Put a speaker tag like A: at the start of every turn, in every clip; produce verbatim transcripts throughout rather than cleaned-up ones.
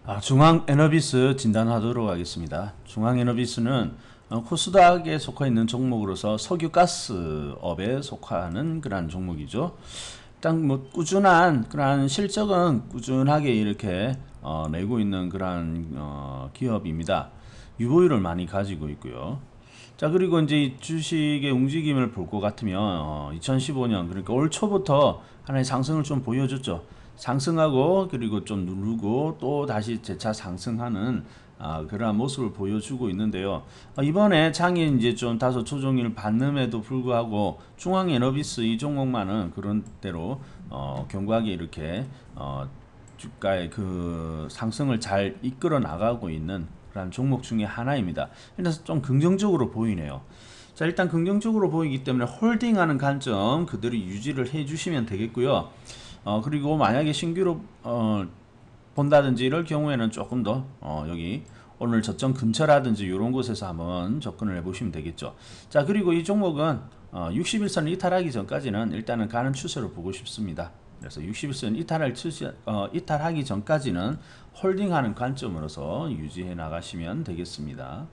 A: 아, 중앙에너비스 진단하도록 하겠습니다. 중앙에너비스는 어, 코스닥에 속해 있는 종목으로서 석유가스업에 속하는 그러한 종목이죠. 일단 뭐 꾸준한 그러한 실적은 꾸준하게 이렇게 어, 내고 있는 그러한 어, 기업입니다. 유보율을 많이 가지고 있고요. 자, 그리고 이제 이 주식의 움직임을 볼 것 같으면 어, 이천십오 년 그러니까 올 초부터 하나의 상승을 좀 보여줬죠. 상승하고 그리고 좀 누르고 또 다시 재차 상승하는 아, 그러한 모습을 보여주고 있는데요. 어, 이번에 장이 이제 좀 다소 조정을 받음에도 불구하고 중앙에너비스 이 종목만은 그런 대로 어, 견고하게 이렇게 어, 주가의 그 상승을 잘 이끌어 나가고 있는 그런 종목 중에 하나입니다. 그래서 좀 긍정적으로 보이네요. 자, 일단 긍정적으로 보이기 때문에 홀딩하는 관점 그대로 유지를 해주시면 되겠고요. 어, 그리고 만약에 신규로 어, 본다든지 이럴 경우에는 조금 더 어, 여기 오늘 저점 근처라든지 이런 곳에서 한번 접근을 해보시면 되겠죠. 자, 그리고 이 종목은 어, 육십 일선 이탈하기 전까지는 일단은 가는 추세로 보고 싶습니다. 그래서 육십 일선 이탈할 추세, 어, 이탈하기 전까지는 홀딩하는 관점으로서 유지해 나가시면 되겠습니다.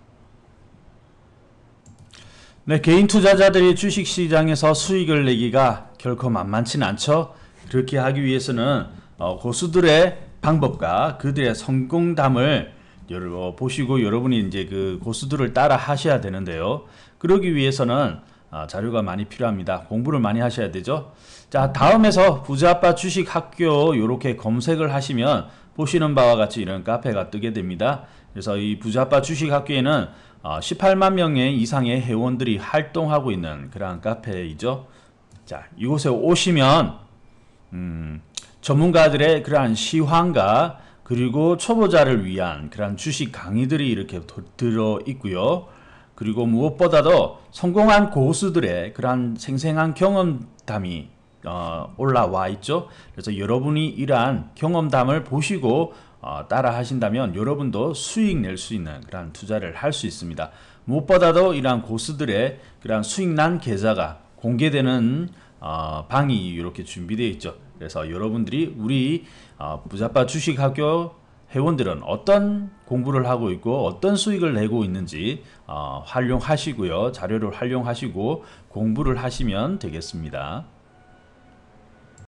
A: 네, 개인 투자자들이 주식시장에서 수익을 내기가 결코 만만치는 않죠. 그렇게 하기 위해서는 어, 고수들의 방법과 그들의 성공담을 여러, 보시고 여러분이 이제 그 고수들을 따라 하셔야 되는데요. 그러기 위해서는 어, 자료가 많이 필요합니다. 공부를 많이 하셔야 되죠. 자, 다음에서 부자아빠 주식학교 이렇게 검색을 하시면 보시는 바와 같이 이런 카페가 뜨게 됩니다. 그래서 이 부자아빠 주식학교에는 어, 십팔만 명의 이상의 회원들이 활동하고 있는 그러한 카페이죠. 자, 이곳에 오시면 음, 전문가들의 그러한 시황과 그리고 초보자를 위한 그러한 주식 강의들이 이렇게 들어 있고요. 그리고 무엇보다도 성공한 고수들의 그러한 생생한 경험담이 어, 올라와 있죠. 그래서 여러분이 이러한 경험담을 보시고 어, 따라 하신다면 여러분도 수익 낼 수 있는 그런 투자를 할 수 있습니다. 무엇보다도 이러한 고수들의 그런 수익난 계좌가 공개되는 어, 방이 이렇게 준비되어 있죠. 그래서 여러분들이 우리 어, 부자빠 주식학교 회원들은 어떤 공부를 하고 있고 어떤 수익을 내고 있는지 어, 활용하시고요. 자료를 활용하시고 공부를 하시면 되겠습니다.